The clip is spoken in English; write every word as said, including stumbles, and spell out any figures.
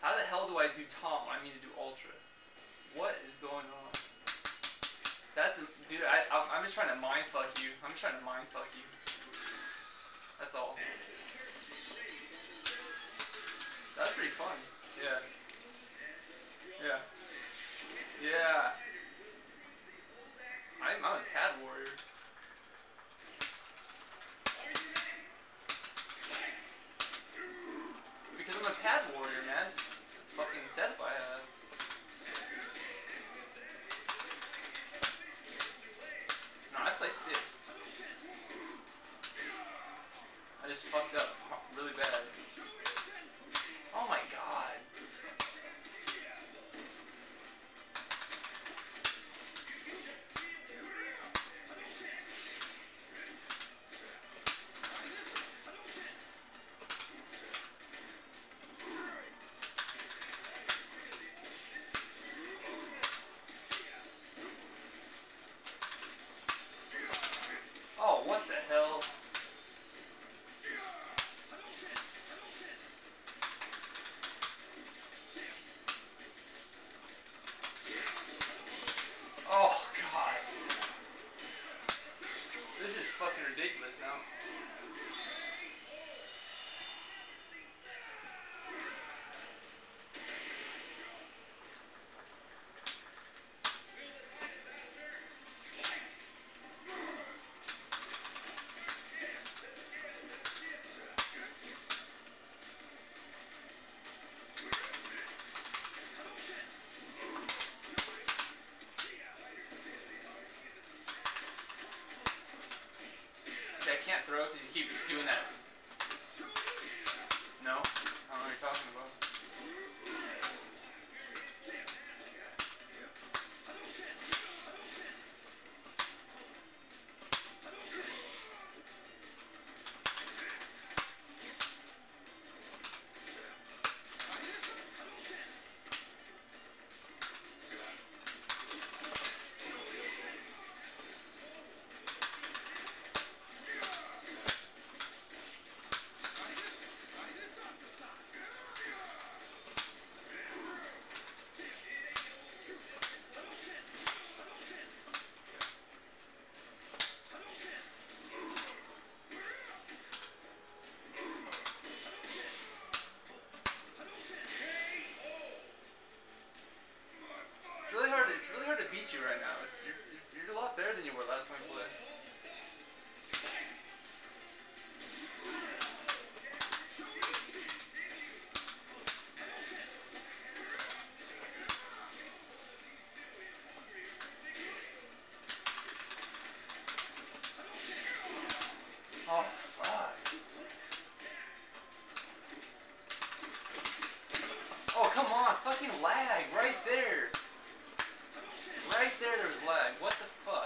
How the hell do I do Tom when I mean to do Ultra? What is going on? That's the dude. I I'm just trying to mind fuck you. I'm just trying to mind fuck you. That's all. That's pretty fun. Yeah. Yeah. Yeah. I'm, I'm a pad warrior. Because I'm a pad warrior, man. It's fucking set by a. No, I play stiff. I just fucked up really bad. Oh my god. Oh, what the hell? Oh, God. This is fucking ridiculous now. See, I can't throw because you keep doing that. No? I don't know what you're talking about. It's really hard. It's really hard to beat you right now. It's you're, you're a lot better than you were last time we played. Oh fuck! Oh come on! Fucking lag right there. Right there, there was lag. What the fuck?